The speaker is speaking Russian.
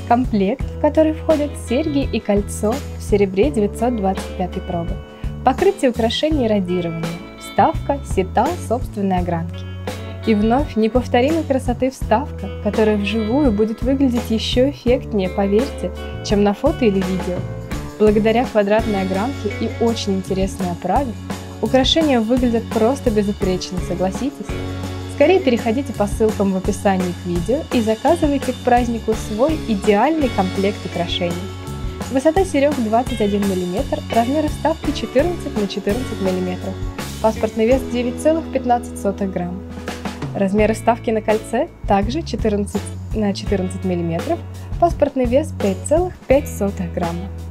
Комплект, в который входят серьги и кольцо в серебре 925 пробы. Покрытие украшений радирования, вставка, сета собственной огранки. И вновь неповторимой красоты вставка, которая вживую будет выглядеть еще эффектнее, поверьте, чем на фото или видео. Благодаря квадратной огранке и очень интересной оправе украшения выглядят просто безупречно, согласитесь? Скорее переходите по ссылкам в описании к видео и заказывайте к празднику свой идеальный комплект украшений. Высота серег 21 мм, размеры вставки 14 на 14 мм, паспортный вес 9,15 грамм. Размеры вставки на кольце также 14 на 14 мм, паспортный вес 5,5 грамма.